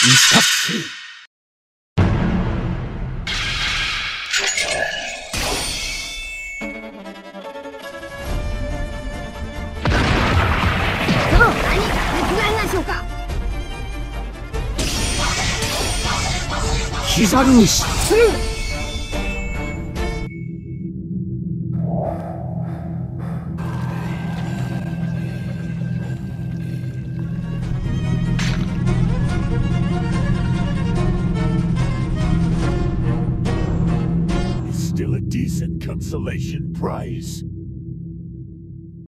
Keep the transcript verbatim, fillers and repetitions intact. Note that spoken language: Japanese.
した今日何か手伝いましょうか。 膝に失礼。 Still a decent consolation prize.